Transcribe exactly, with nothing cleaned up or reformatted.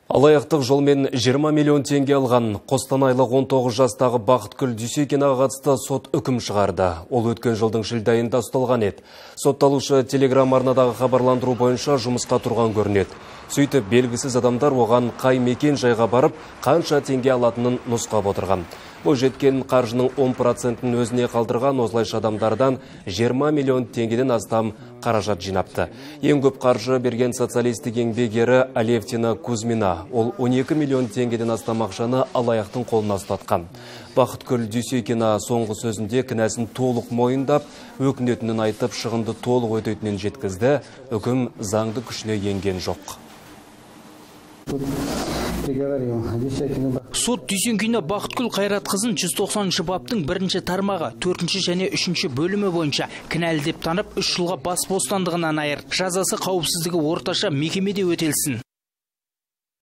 Алаяқтық жолмен жиырма миллион теңге алған Қостанайлық он тоғыз жастағы Бақытгүл Дүйсекенаға қатысты сот үкім шығарды. Ол өткен жылдың шілде айында ұсталған еді. Сотталушы телеграм арнадағы хабарландыру бойынша жұмысқа тұрған көрінеді. Сөйтіп, белгісіз адамдар оған қай мекен жайға барып, қанша теңге алатынын нұсқап отырған. Бұл жеткен қаржының он процентін өзіне қалдырған осылайша адамдардан жиырма миллион теңгеден астам қаражат жинапты. Ең көп қаржы берген социалистік еңбек ері Алевтина Кузьмина. Ол он екі миллион теңгеден астам ақшаны алаяқтың қолына ұстатқан. Бақытгүл Дүйсекена соңғы сөзінде кінәсін толық мойындап, өкінетінін айтып, шығынды толық өтейтінін жеткізді. Үкім заңды күшіне енген жоқ. Сот Дүйсекена Бақытгүл Қайратқызын жүз тоқсаныншы баптың бірінші тармағы, төртінші және үшінші бөлімі бойынша кінәлі деп танып, үш жылға бас бостандығынан айыр. Жазасы қауіпсіздігі орташа мекемеде өтелсін.